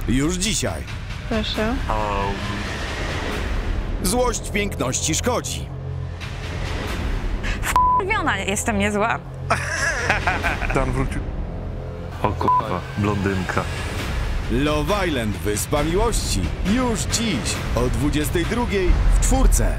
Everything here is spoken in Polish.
Już dzisiaj. Proszę. Złość piękności szkodzi. Wkurwiona jestem niezła. Dan wrócił. O kurwa, blondynka. Love Island Wyspa Miłości. Już dziś o 22:00 w 4.